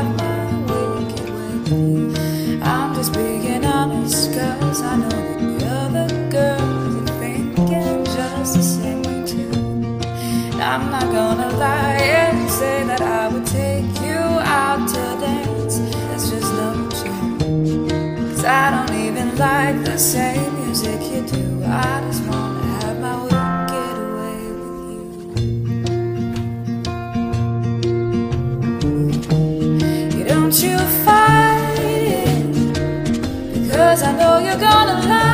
have my wicked way with you. I'm just being honest, cause I know that the other girls are thinking just the same way too. And I'm not gonna lie and say that I would take you out to dance. There's just no chance, cause I don't even like the same music you do. I just wanna have my wicked way with you. Don't you fight it, because I know you're gonna lie.